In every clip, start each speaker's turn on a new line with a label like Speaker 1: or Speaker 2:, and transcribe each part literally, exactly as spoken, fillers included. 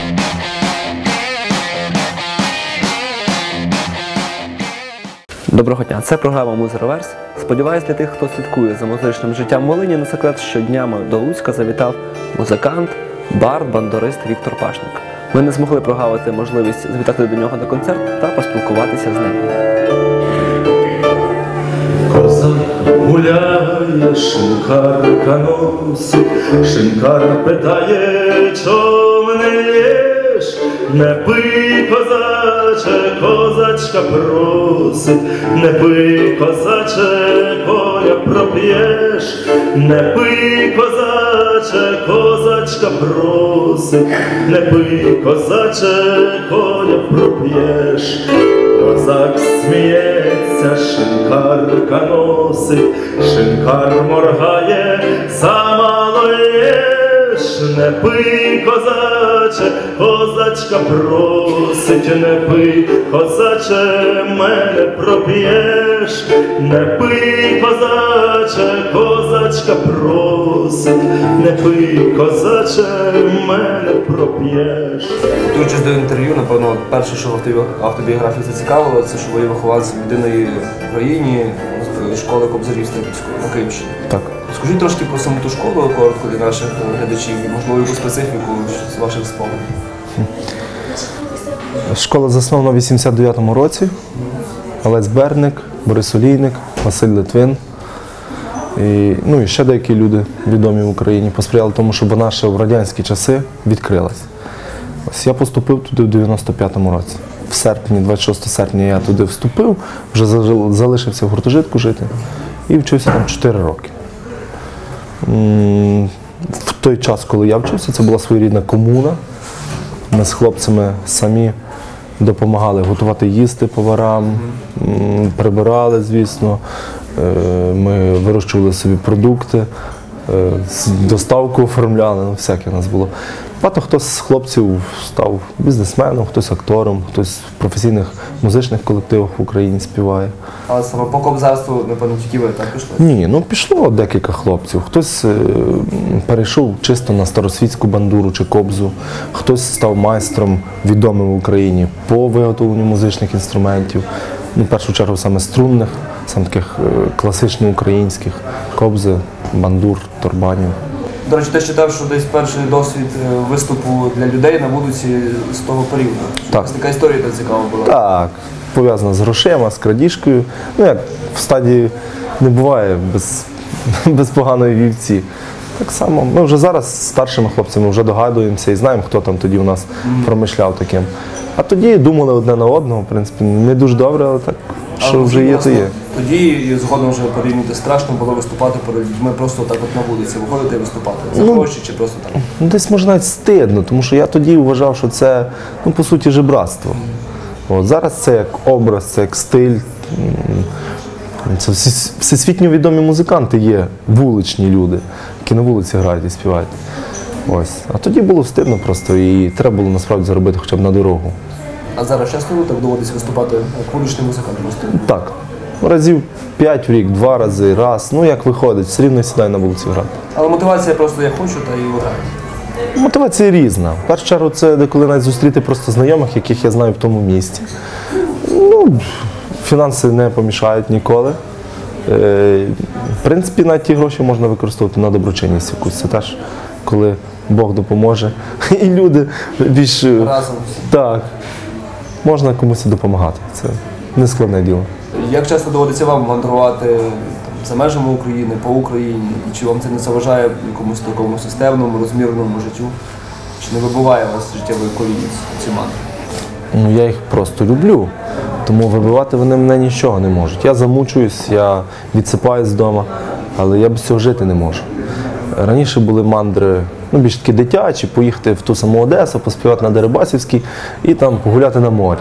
Speaker 1: Доброго дня, це програма «Музероверс». Сподіваюсь, для тих, хто слідкує за музичним життям Волині, не секрет, що днями до Луцька завітав музикант, бард, бандурист Віктор Пашник. Ми не змогли прогавити можливість завітати до нього на концерт та поспілкуватися з ним.
Speaker 2: Козак гуляє, шинкарка носить, шинкарка питає, чом не єш? Не пий, козаче, козачка просить, не пий, козаче, коня проп'єш, не пий, козаче, козачка просить, не пий, козаче, коня проп'єш. Козак сміється, шинкарка носить, шинкар моргає, замало єш. Не пий, козаче, козачка просить, не пий, козаче, мене проп'єш. Не пий, козаче, козачка просить, не пий, козаче, мене проп'єш.
Speaker 1: Готуючись до інтерв'ю, напевно, перше, що в автобіографії зацікавило, це що ви вихованець єдиної в країні школи кобзарів Стрибівської на Київщині.
Speaker 3: Так.
Speaker 1: Скажіть трошки про саму ту школу, коротко для наших глядачів, можливо, яку специфіку з ваших спогадів.
Speaker 3: Школа заснована в вісімдесят дев'ятому році. Олесь Берник, Борис Олійник, Василь Литвин. І, ну, і ще деякі люди відомі в Україні посприяли тому, щоб вона ще в радянські часи відкрилась. Ось я поступив туди в дев'яносто п'ятому році. В серпні, двадцять шостого серпня я туди вступив, вже залишився в гуртожитку жити і вчився там чотири роки. В той час, коли я вчився, це була своєрідна комуна. Ми з хлопцями самі допомагали готувати їсти поварам, прибирали, звісно. Ми вирощували собі продукти, доставку оформляли, ну, всяке у нас було. Багато хто з хлопців став бізнесменом, хтось актором, хтось в професійних музичних колективах в Україні співає.
Speaker 1: Але саме по кобзарству, напевно, тільки ви так пішли?
Speaker 3: Ні, ну пішло декілька хлопців. Хтось е, перейшов чисто на старосвітську бандуру чи кобзу, хтось став майстром відомим в Україні по виготовленню музичних інструментів. Ну, в першу чергу саме струнних, саме таких е, класично українських, кобзи, бандур, торбанів.
Speaker 1: До речі, ти читав, що десь перший досвід виступу для людей на вулиці з того періоду.
Speaker 3: Так.
Speaker 1: Така історія так цікава була.
Speaker 3: Так, пов'язана з грошима, з крадіжкою. Ну, як в стадії не буває без, без поганої вівці. Так само, ми вже зараз з старшими хлопцями вже догадуємося і знаємо, хто там тоді у нас mm. промишляв таким. А тоді думали одне на одного, в принципі, не дуже добре, але так, що а вже є, то є.
Speaker 1: Тоді згодом вже порівняти страшно було виступати перед людьми просто так от на вулиці, виходити і виступати. За
Speaker 3: ну,
Speaker 1: гроші чи просто так?
Speaker 3: Ну, десь може навіть стидно, тому що я тоді вважав, що це, ну, по суті, жебратство. От, зараз це як образ, це як стиль. Це всі, всесвітньо відомі музиканти є, вуличні люди, які на вулиці грають і співають. Ось. А тоді було стидно просто і треба було насправді заробити хоча б на дорогу.
Speaker 1: А зараз часто так доводиться виступати як вуличний музикант? Просто?
Speaker 3: Так. Разів п'ять в рік, два рази, раз. Ну як виходить, все рівно сідай на вулиці грати.
Speaker 1: Але мотивація просто я хочу та і граю?
Speaker 3: Мотивація різна. В першу чергу це деколи навіть зустріти просто знайомих, яких я знаю в тому місті. Ну, фінанси не помішають ніколи. Е, в принципі, навіть ті гроші можна використовувати на доброчинність якусь. Це теж, коли Бог допоможе. І люди більш...
Speaker 1: Разом.
Speaker 3: Так. Можна комусь допомагати. Це не складне діло.
Speaker 1: Як часто доводиться вам мандрувати там, за межами України, по Україні? І чи вам це не заважає якомусь такому системному, розмірному життю? Чи не вибиває у вас життєвої колії ці мандри?
Speaker 3: Ну, я їх просто люблю, тому вибивати вони мене нічого не можуть. Я замучуюсь, я відсипаюсь вдома, але я без цього жити не можу. Раніше були мандри, ну, більш такі дитячі, поїхати в ту саму Одесу, поспівати на Дерибасівській і там погуляти на морі.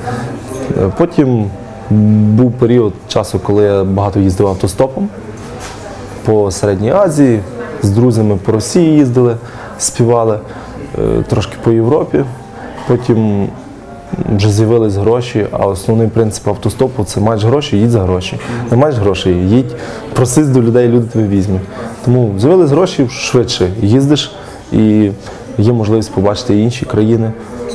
Speaker 3: Потім був період часу, коли я багато їздив автостопом по Середній Азії, з друзями по Росії їздили, співали, трошки по Європі. Потім вже з'явились гроші, а основний принцип автостопу – це маєш гроші, їдь за гроші. Не маєш грошей, їдь, просись до людей, люди тебе візьмуть. Тому з'явились гроші, швидше їздиш і є можливість побачити і інші країни.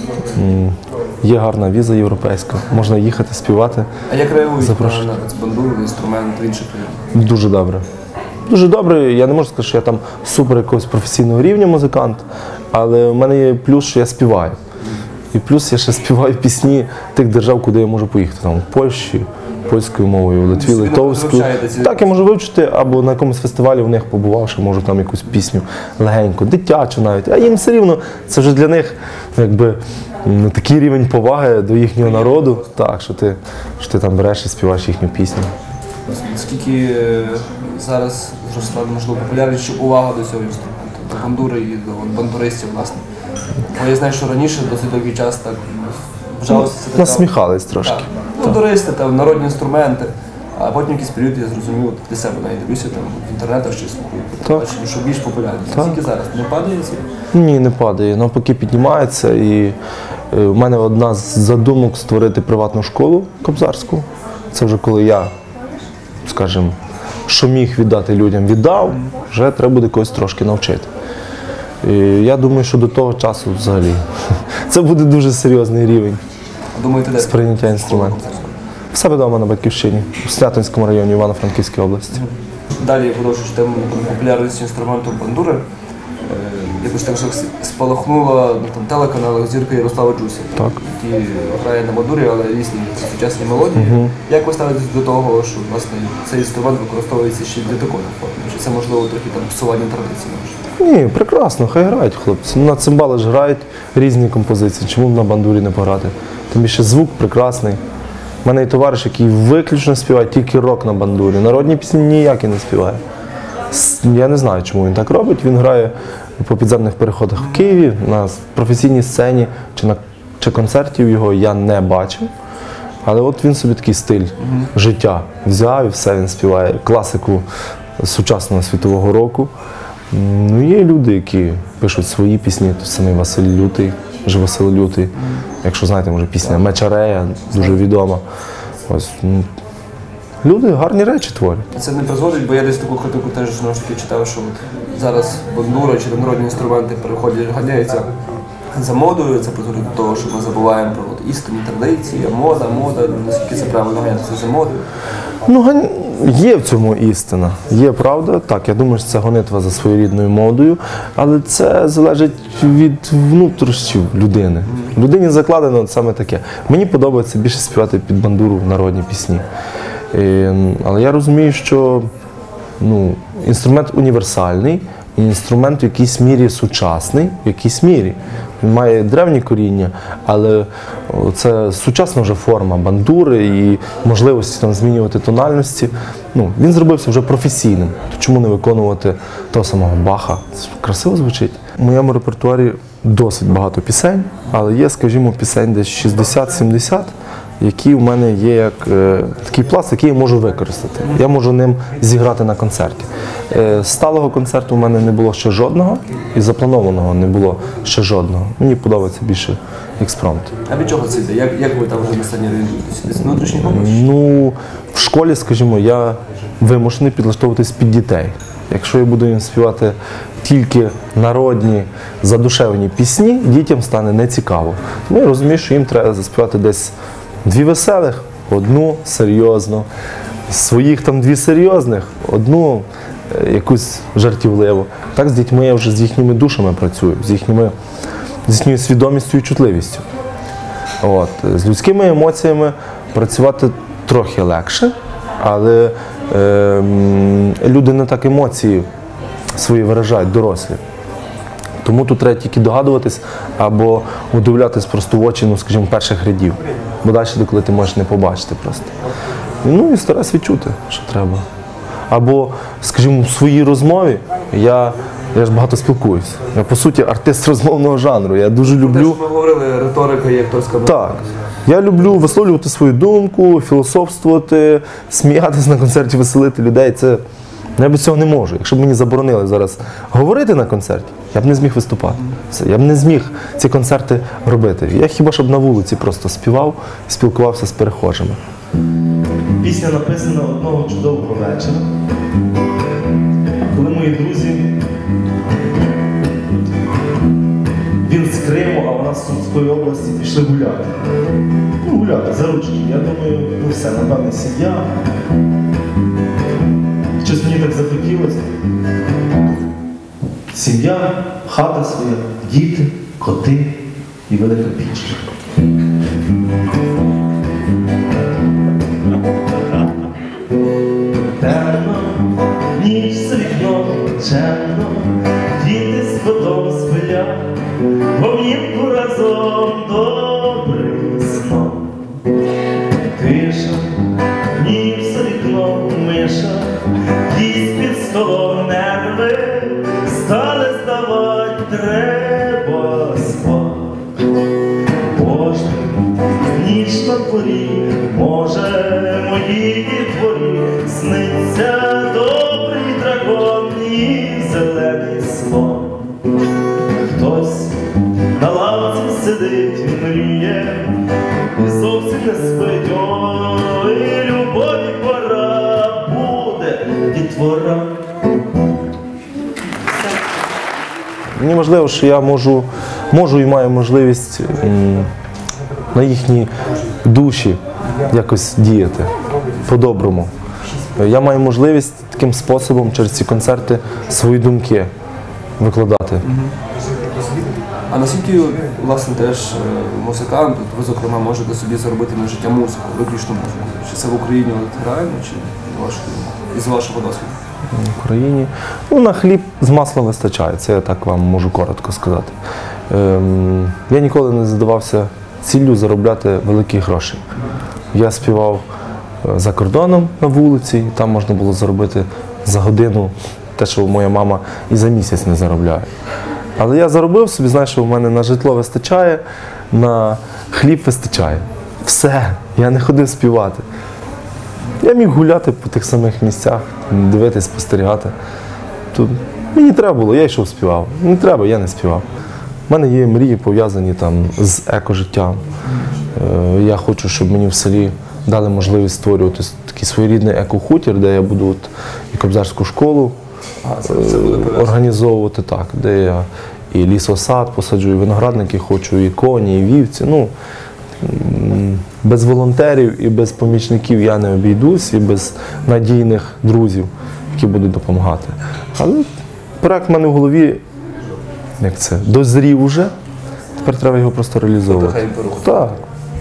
Speaker 3: М, Є гарна віза європейська, можна їхати, співати.
Speaker 1: А як реагують
Speaker 3: Запрошую.
Speaker 1: на бандуру, інструмент в інших країнах?
Speaker 3: Дуже добре. Дуже добре. Я не можу сказати, що я там супер якогось професійного рівня музикант, але в мене є плюс, що я співаю. І плюс я ще співаю пісні тих держав, куди я можу поїхати. Там, в Польщі, польською мовою, в Литві,
Speaker 1: Собі
Speaker 3: литовською.
Speaker 1: вивчаєте ці-
Speaker 3: Так, я можу вивчити, або на якомусь фестивалі в них побувавши, можу там якусь пісню легеньку, дитячу навіть. А їм все рівно, це вже для них якби м, такий рівень поваги до їхнього народу, так, що ти, що ти там береш і співаєш їхню пісню.
Speaker 1: Наскільки е, зараз зросла, можливо, популярність чи увага до цього інструменту, до бандури і до от, бандуристів, власне? Бо я знаю, що раніше досить довгий час так вважалося це така-
Speaker 3: Насміхались трошки.
Speaker 1: Так. Бандуристи, там, народні інструменти, а потім якийсь період я зрозумів, от для себе навіть дивлюся там в інтернетах чи слухаю,
Speaker 3: Так.
Speaker 1: бачу, що більш популярність.
Speaker 3: Так.
Speaker 1: Скільки зараз? Не падає ці?
Speaker 3: Ні, не падає, навпаки піднімається. І е, в мене одна з задумок створити приватну школу кобзарську. Це вже коли я, скажімо, що міг віддати людям, віддав, вже треба буде когось трошки навчити. І я думаю, що до того часу взагалі це буде дуже серйозний рівень
Speaker 1: Думаєте, де?
Speaker 3: сприйняття інструменту. В себе вдома на Батьківщині, в Снятинському районі Івано-Франківської області.
Speaker 1: Далі, продовжуючи тему популярності інструменту бандури, е, якось так спалахнула на там, телеканалах зірка Ярослава Джусі,
Speaker 3: Так.
Speaker 1: який грає на бандурі, але різні сучасні мелодії. Як ви ставитесь до того, що власне цей інструмент використовується ще й для такої форми? Чи це можливо трохи там псування традицій?
Speaker 3: Ні, прекрасно, хай грають хлопці. На цимбали ж грають різні композиції. Чому б на бандурі не пограти? Тим більше звук прекрасний. У мене є товариш, який виключно співає тільки рок на бандурі. Народні пісні ніякі не співає. С- Я не знаю, чому він так робить. Він грає по підземних переходах в Києві, на професійній сцені чи на чи концертів його я не бачив. Але от він собі такий стиль життя взяв і все, він співає класику сучасного світового року. Ну, є люди, які пишуть свої пісні, той самий Василь Лютий, же Василь Лютий. Якщо знаєте, може пісня Мечарея, дуже відома. Ось, ну, люди гарні речі творять.
Speaker 1: Це не призводить, бо я десь таку критику теж знову ж таки читав, що от зараз бандура чи там народні інструменти переходять, ганяються за модою. Це призводить до того, що ми забуваємо про от істинні традиції, мода, мода, наскільки це правильно ганятися за модою.
Speaker 3: Ну, гань- є в цьому істина, є правда. Так, я думаю, що це гонитва за своєрідною модою, але це залежить від внутрішнів людини. Людині закладено от саме таке. Мені подобається більше співати під бандуру народні пісні. Е, Але я розумію, що ну, інструмент універсальний, і інструмент в якійсь мірі сучасний, в якійсь мірі. Він має древні коріння, але це сучасна вже форма бандури і можливості там змінювати тональності. Ну, він зробився вже професійним. То чому не виконувати того самого Баха? Це красиво звучить. У моєму репертуарі досить багато пісень, але є, скажімо, пісень десь шістдесят-сімдесят, які в мене є як е, такий пласт, який я можу використати. Я можу ним зіграти на концерті. Е, сталого концерту в мене не було ще жодного, і запланованого не було ще жодного. Мені подобається більше експромт.
Speaker 1: А від чого це йде? Як, як ви там вже на сцені орієнтуєтеся? Десь внутрішній голос?
Speaker 3: Ну, в школі, скажімо, я вимушений підлаштовуватись під дітей. Якщо я буду їм співати тільки народні, задушевні пісні, дітям стане нецікаво. Тому я розумію, що їм треба заспівати десь дві веселих, одну серйозну, своїх там дві серйозних, одну е, якусь жартівливу. Так з дітьми я вже з їхніми душами працюю, з їхніми, з їхньою свідомістю і чутливістю. От. З людськими емоціями працювати трохи легше, але е, м, люди не так емоції свої виражають, дорослі. Тому тут треба тільки догадуватись або удивлятись просто в очі, ну, скажімо, перших рядів. Бо далі, коли ти можеш не побачити просто. Ну і стараюсь відчути, що треба. Або, скажімо, в своїй розмові я, я ж багато спілкуюсь. Я, по суті, артист розмовного жанру. Я дуже
Speaker 1: Те,
Speaker 3: люблю.
Speaker 1: що ми говорили, риторика є акторська.
Speaker 3: Так. Я люблю висловлювати свою думку, філософствувати, сміятись на концерті, веселити людей. Це я без цього не можу. Якщо б мені заборонили зараз говорити на концерті, я б не зміг виступати. Все. Я б не зміг ці концерти робити. Я хіба щоб на вулиці просто співав, спілкувався з перехожими.
Speaker 2: Пісня написана одного чудового вечора, коли мої друзі вона з Сумської області, пішли гуляти. Ну, гуляти за ручки. Я думаю, ну все, напевне, сім'я. Щось мені так захотілося. Сім'я, хата своя, діти, коти і велика пічка. Темно, ніч з вікном, чемно, діти з котом сплять, повнітку разом добрим сном. Тиша, ніч з вікном, миша, їсть під столом нерви, стали здавать, треба спати. Боже, ніч на дворі, може, моїй дворі сниться добрий дракон і зелений слон. Хтось на лавці сидить і мріє, і зовсім не спить, ой, любові пора буде дітвора.
Speaker 3: Мені важливо, що я можу, можу і маю можливість м, на їхні душі якось діяти по-доброму. Я маю можливість таким способом через ці концерти свої думки викладати.
Speaker 1: А наскільки, власне, теж е, музикант, от ви, зокрема, можете собі заробити на життя музику, виключно музику? Чи це в Україні от реально, чи вашого, із вашого досвіду?
Speaker 3: В Україні. Ну, на хліб з маслом вистачає, це я так вам можу коротко сказати. Ем, я ніколи не задавався ціллю заробляти великі гроші. Я співав за кордоном на вулиці, і там можна було заробити за годину те, що моя мама і за місяць не заробляє. Але я заробив собі, знаєш, що в мене на житло вистачає, на хліб вистачає. Все, я не ходив співати. Я міг гуляти по тих самих місцях, дивитись, спостерігати. Тут мені треба було, я йшов співав. Не треба, я не співав. У мене є мрії пов'язані там з екожиттям. Е, я хочу, щоб мені в селі дали можливість створювати такий своєрідний екохутір, де я буду от, і кобзарську школу
Speaker 1: А, це, це буде
Speaker 3: е, організовувати, так, де я і лісосад посаджу, і виноградники хочу, і коні, і вівці. Ну, м, без волонтерів і без помічників я не обійдусь, і без надійних друзів, які будуть допомагати. Але проект в мене в голові, як це, дозрів уже, тепер треба його просто реалізовувати.
Speaker 1: Потихеньку рухати.
Speaker 3: Так.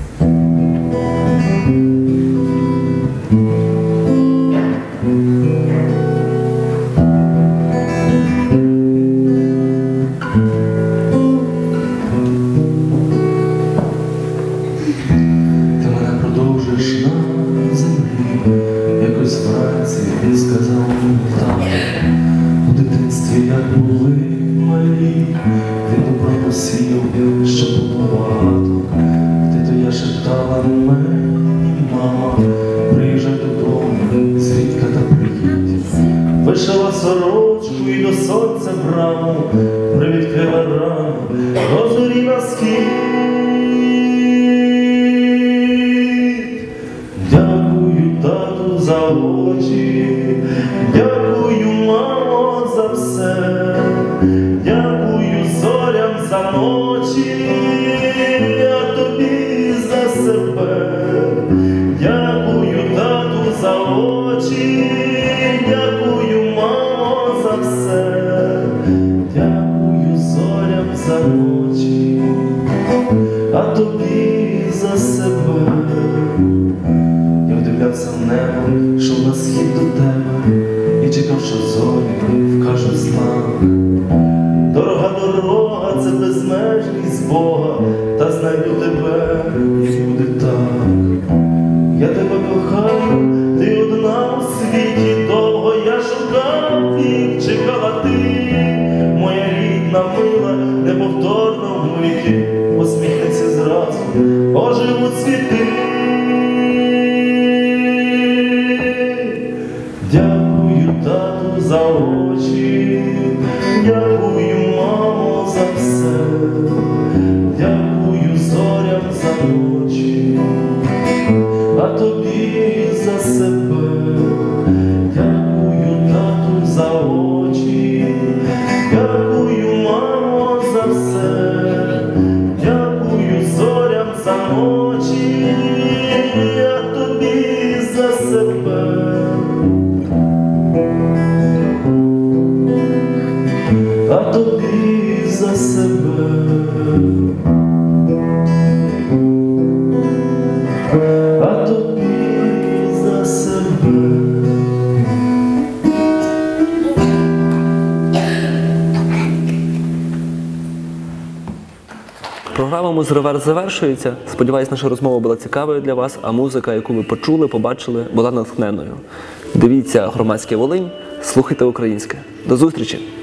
Speaker 2: Ти мене продовжиш на землі, якось вранці він сказав мені так. У дитинстві як були малі, ти добро посіяв, що було багато. Ти то я шептала мені, мама, приїжджай додому, звідка та приїдь. Вишила сорочку і до сонця браму, привідкрила рану, розорі на схід. Дякую, тату, за очі, дякую, мамо, за все, дякую зорям за ночі, а тобі за себе. Дякую, тату, за очі, дякую, мамо, за все, дякую зорям за ночі, а тобі за себе. Я вдивлявся в небо, йшов на схід до тебе, і чекав, що зорі вкажуть знак. Дорога дорога, це безмежність Бога, та знайду тебе, як буде так. Я тебе кохаю, ти одна у світі, довго я шукав вік, чекала ти, моя рідна, мила, неповторна в віки, посміхнеться зразу, оживуть світи. Дякую, тату, за очі, дякую, мамо, за все, дякую зорям за ночі, а тобі за себе. Дякую, тату, за очі, дякую, мамо, за все, а тобі за себе. А тобі за себе.
Speaker 1: Програма «Музреверс» завершується. Сподіваюсь, наша розмова була цікавою для вас, а музика, яку ви почули, побачили, була натхненною. Дивіться «Громадське Волинь», слухайте українське. До зустрічі!